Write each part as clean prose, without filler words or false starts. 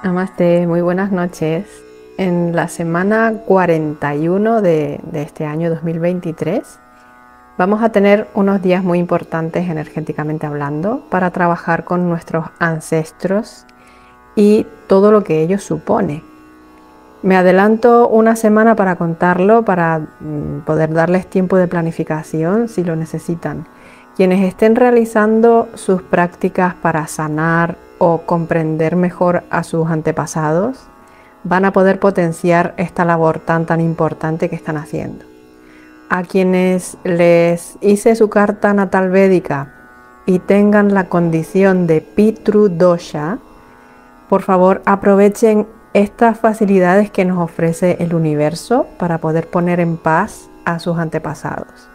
Namaste, muy buenas noches. En la semana 41 de este año 2023 vamos a tener unos días muy importantes energéticamente hablando para trabajar con nuestros ancestros y todo lo que ello supone. Me adelanto una semana para contarlo, para poder darles tiempo de planificación si lo necesitan. Quienes estén realizando sus prácticas para sanar o comprender mejor a sus antepasados van a poder potenciar esta labor tan importante que están haciendo. A quienes les hice su carta natal védica y tengan la condición de Pitru Dosha, por favor aprovechen estas facilidades que nos ofrece el universo para poder poner en paz a sus antepasados.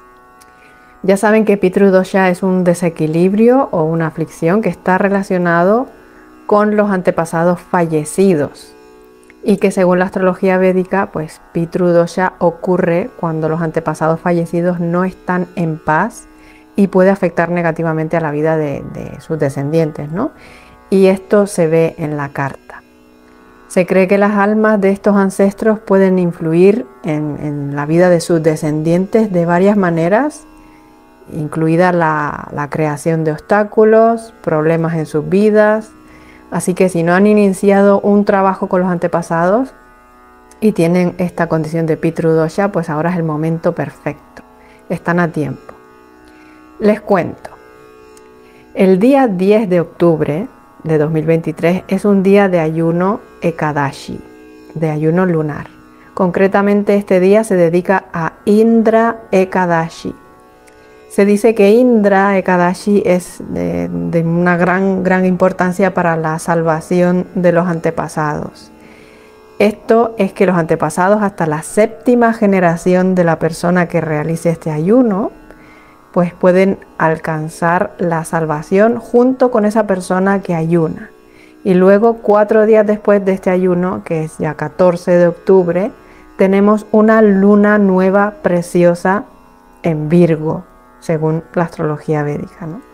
Ya saben que Pitru Dosha es un desequilibrio o una aflicción que está relacionado con los antepasados fallecidos y que según la astrología védica, pues Pitru Dosha ocurre cuando los antepasados fallecidos no están en paz y puede afectar negativamente a la vida de sus descendientes, ¿no? Y esto se ve en la carta. Se cree que las almas de estos ancestros pueden influir en la vida de sus descendientes de varias maneras, incluida la creación de obstáculos, problemas en sus vidas. Así que si no han iniciado un trabajo con los antepasados y tienen esta condición de Pitru Dosha, pues ahora es el momento perfecto. Están a tiempo. Les cuento. El día 10 de octubre de 2023 es un día de ayuno Ekadashi, de ayuno lunar. Concretamente este día se dedica a Indra Ekadashi. Se dice que Indra Ekadashi es de una gran importancia para la salvación de los antepasados. Esto es que los antepasados hasta la 7ª generación de la persona que realice este ayuno, pues pueden alcanzar la salvación junto con esa persona que ayuna. Y luego 4 días después de este ayuno, que es ya 14 de octubre, tenemos una luna nueva preciosa en Virgo, según la astrología védica, ¿no?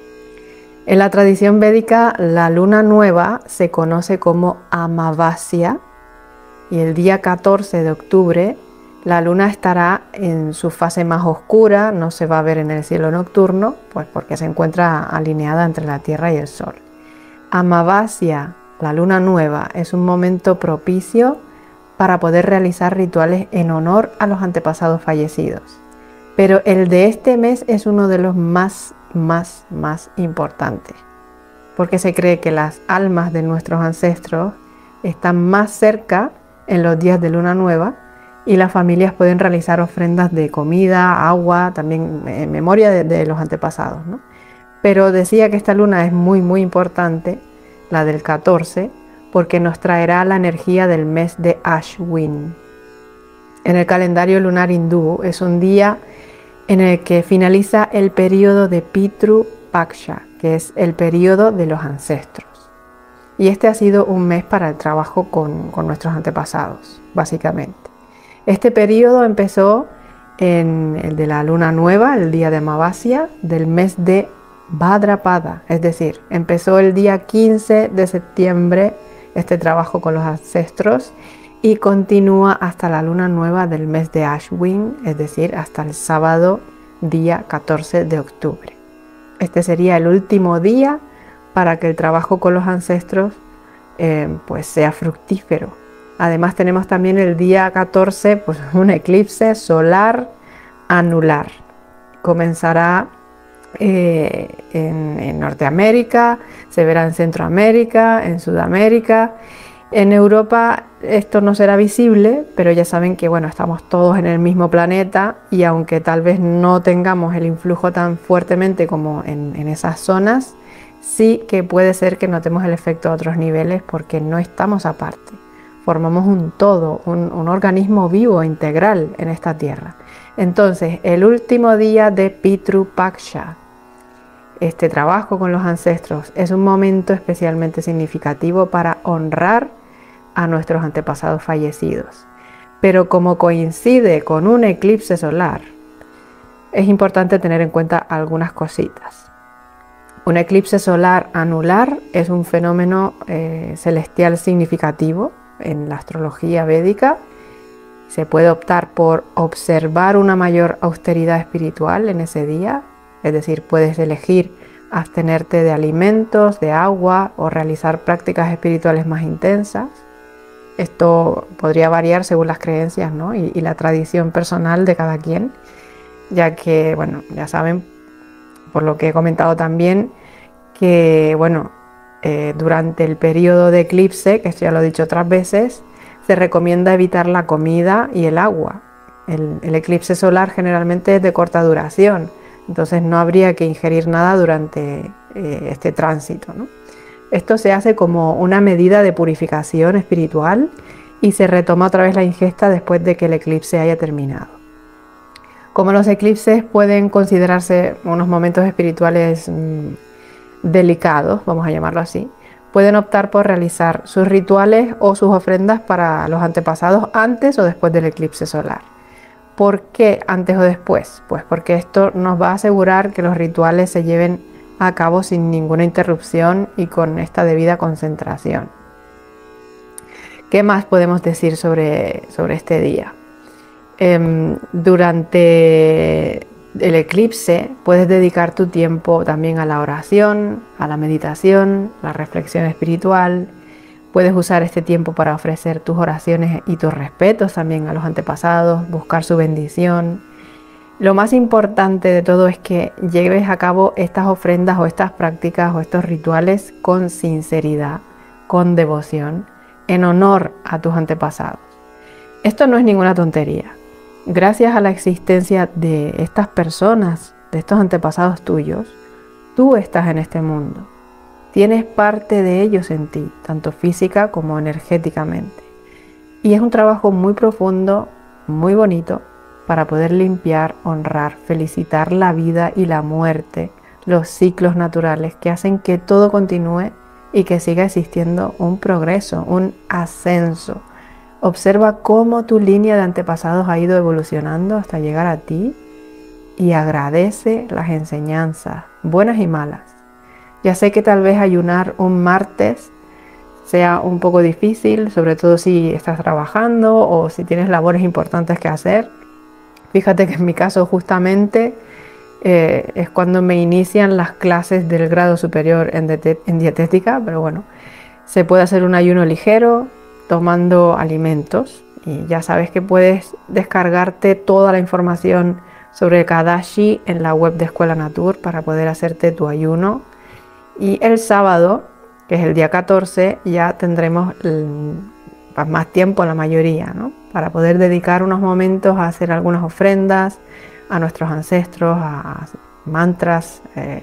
En la tradición védica, la luna nueva se conoce como Amavasya y el día 14 de octubre la luna estará en su fase más oscura, no se va a ver en el cielo nocturno, pues porque se encuentra alineada entre la Tierra y el Sol. Amavasya, la luna nueva, es un momento propicio para poder realizar rituales en honor a los antepasados fallecidos. Pero el de este mes es uno de los más importantes, porque se cree que las almas de nuestros ancestros están más cerca en los días de luna nueva y las familias pueden realizar ofrendas de comida, agua, también en memoria de los antepasados, ¿no? Pero decía que esta luna es muy importante, la del 14, porque nos traerá la energía del mes de Ashwin. En el calendario lunar hindú es un día en el que finaliza el periodo de Pitru Paksha, que es el periodo de los ancestros. Y este ha sido un mes para el trabajo con nuestros antepasados, básicamente. Este periodo empezó en el de la luna nueva, el día de Amavasya, del mes de Bhadrapada, es decir, empezó el día 15 de septiembre este trabajo con los ancestros y continúa hasta la luna nueva del mes de Ashwin, es decir, hasta el sábado día 14 de octubre. Este sería el último día para que el trabajo con los ancestros pues sea fructífero. Además tenemos también el día 14 pues un eclipse solar anular. Comenzará en Norteamérica, se verá en Centroamérica, en Sudamérica. En Europa esto no será visible, pero ya saben que bueno, estamos todos en el mismo planeta y aunque tal vez no tengamos el influjo tan fuertemente como en esas zonas, sí que puede ser que notemos el efecto a otros niveles porque no estamos aparte. Formamos un todo, un organismo vivo, integral en esta tierra. Entonces, el último día de Pitru Paksha, este trabajo con los ancestros, es un momento especialmente significativo para honrar a nuestros antepasados fallecidos. Pero como coincide con un eclipse solar, es importante tener en cuenta algunas cositas. Un eclipse solar anular es un fenómeno celestial significativo en la astrología védica. Se puede optar por observar una mayor austeridad espiritual en ese día, es decir, puedes elegir abstenerte de alimentos, de agua o realizar prácticas espirituales más intensas. Esto podría variar según las creencias, ¿no? y la tradición personal de cada quien, ya que, bueno, ya saben, por lo que he comentado también, que, bueno, durante el periodo de eclipse, que esto ya lo he dicho otras veces, se recomienda evitar la comida y el agua. El eclipse solar generalmente es de corta duración, entonces no habría que ingerir nada durante este tránsito, ¿no? Esto se hace como una medida de purificación espiritual y se retoma otra vez la ingesta después de que el eclipse haya terminado. Como los eclipses pueden considerarse unos momentos espirituales delicados, vamos a llamarlo así, pueden optar por realizar sus rituales o sus ofrendas para los antepasados antes o después del eclipse solar. ¿Por qué antes o después? Pues porque esto nos va a asegurar que los rituales se lleven a cabo sin ninguna interrupción y con esta debida concentración. ¿Qué más podemos decir sobre este día? Durante el eclipse puedes dedicar tu tiempo también a la oración, a la meditación, la reflexión espiritual. Puedes usar este tiempo para ofrecer tus oraciones y tus respetos también a los antepasados, buscar su bendición. Lo más importante de todo es que lleves a cabo estas ofrendas o estas prácticas o estos rituales con sinceridad, con devoción, en honor a tus antepasados. Esto no es ninguna tontería. Gracias a la existencia de estas personas, de estos antepasados tuyos, tú estás en este mundo. Tienes parte de ellos en ti, tanto física como energéticamente. Y es un trabajo muy profundo, muy bonito, para poder limpiar, honrar, felicitar la vida y la muerte, los ciclos naturales que hacen que todo continúe y que siga existiendo un progreso, un ascenso. Observa cómo tu línea de antepasados ha ido evolucionando hasta llegar a ti y agradece las enseñanzas, buenas y malas. Ya sé que tal vez ayunar un martes sea un poco difícil, sobre todo si estás trabajando o si tienes labores importantes que hacer. Fíjate que en mi caso justamente es cuando me inician las clases del grado superior en dietética, pero bueno, se puede hacer un ayuno ligero tomando alimentos y ya sabes que puedes descargarte toda la información sobre el Kadashi en la web de Escuela Natur para poder hacerte tu ayuno. Y el sábado, que es el día 14, ya tendremos más tiempo la mayoría, ¿no? Para poder dedicar unos momentos a hacer algunas ofrendas a nuestros ancestros, a mantras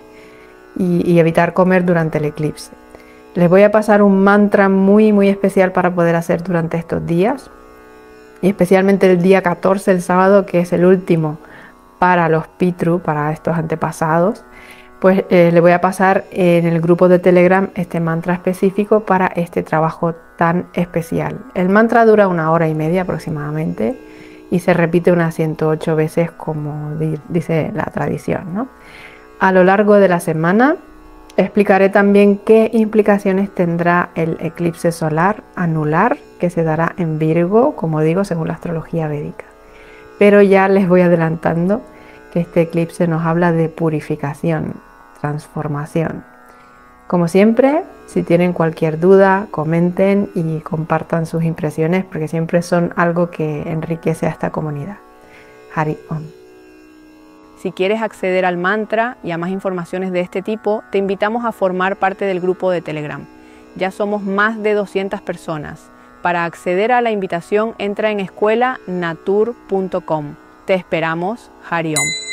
y evitar comer durante el eclipse. Les voy a pasar un mantra muy especial para poder hacer durante estos días y especialmente el día 14, el sábado, que es el último para los Pitru, para estos antepasados. Pues le voy a pasar en el grupo de Telegram este mantra específico para este trabajo tan especial. El mantra dura 1 hora y media aproximadamente y se repite unas 108 veces como dice la tradición, ¿no? A lo largo de la semana explicaré también qué implicaciones tendrá el eclipse solar anular que se dará en Virgo, como digo, según la astrología védica. Pero ya les voy adelantando que este eclipse nos habla de purificación, transformación. Como siempre, si tienen cualquier duda, comenten y compartan sus impresiones porque siempre son algo que enriquece a esta comunidad. Hari Om. Si quieres acceder al mantra y a más informaciones de este tipo, te invitamos a formar parte del grupo de Telegram. Ya somos más de 200 personas. Para acceder a la invitación, entra en escuelanatur.com. Te esperamos. Hari Om.